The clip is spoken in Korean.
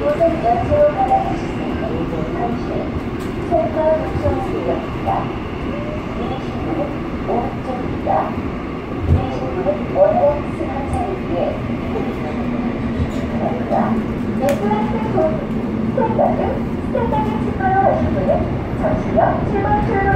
이곳은 연세로 갈아타실 수 있는 잠시 센터 교통수역입니다. 내리실 문은 오른쪽입니다. 내리실 문은 원활한 승하차를 위해 바랍니다. 플랫폼 스탠다드 출발로 하시고요. 잠시요 7번 출로